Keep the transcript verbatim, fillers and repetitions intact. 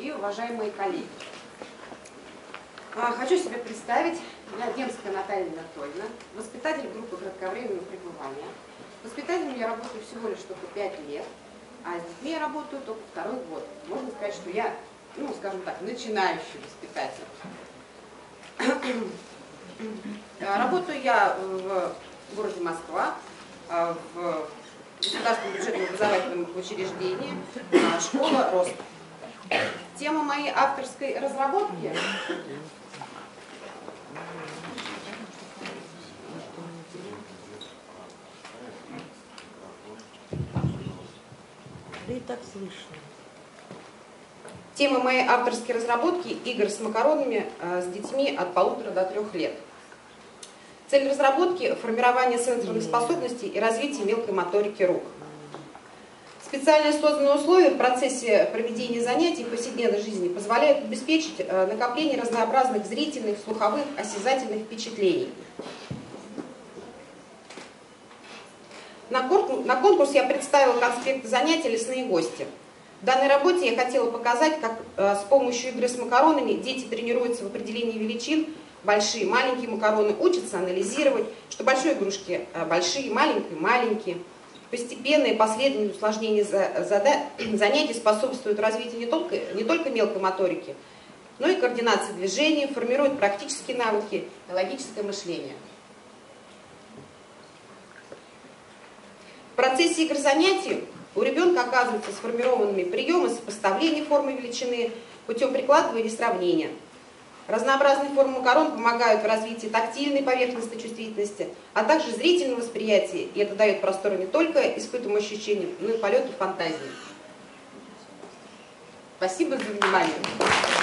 и уважаемые коллеги. Хочу себя представить. Я Демская Наталья Анатольевна, воспитатель группы кратковременного пребывания. Воспитателем я работаю всего лишь только пять лет, а с детьми я работаю только второй год. Можно сказать, что я, ну, скажем так, начинающий воспитатель. Работаю я в городе Москва, в государственном бюджетном образовательном учреждении «Школа Рост». Тема моей авторской разработки — Да и так слышно. Тема моей авторской разработки — игр с макаронами с детьми от полутора до трех лет. Цель разработки — формирование сенсорных способностей и развитие мелкой моторики рук. Специально созданные условия в процессе проведения занятий в повседневной жизни позволяют обеспечить накопление разнообразных зрительных, слуховых, осязательных впечатлений. На конкурс я представила конспект занятий «Лесные гости». В данной работе я хотела показать, как с помощью игры с макаронами дети тренируются в определении величин, большие, маленькие макароны, учатся анализировать, что большие игрушки большие, маленькие, маленькие. Постепенное и последовательное усложнение занятий способствует развитию не только, не только мелкой моторики, но и координации движений, формирует практические навыки и логическое мышление. В процессе игр занятий у ребенка оказываются сформированными приемы сопоставления формы величины путем прикладывания и сравнения. Разнообразные формы макарон помогают в развитии тактильной поверхностной чувствительности, а также зрительного восприятия, и это дает простор не только испытанным ощущениям, но и полету фантазии. Спасибо за внимание.